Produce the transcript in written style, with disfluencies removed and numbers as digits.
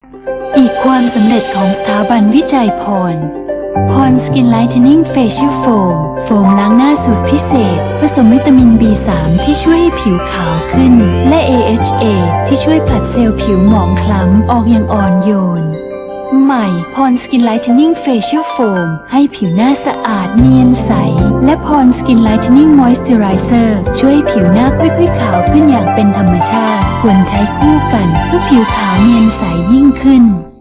อีกความสำเร็จของสถาบันวิจัยพรสกินไลท์เทนนิ่งเฟเชียลโฟมล้างหน้าสูตรพิเศษผสมวิตามิน B3 ที่ช่วยให้ผิวขาวขึ้นและ AHA ที่ช่วยผลัดเซลล์ผิวหมองคล้ำออกอย่างอ่อนโยนใหม่สกินไลท์เทนนิ่งเฟเชียลโฟมให้ผิวหน้าสะอาดเนียนใสและสกินไลท์เทนนิ่งมอยส์เจอไรเซอร์ช่วยให้ผิวหน้าค่อยๆขาวขึ้นอย่างเป็นธรรมชาติควรใช้คู่กันเพื่อผิวขาวเนียนใสยิ่งขึ้น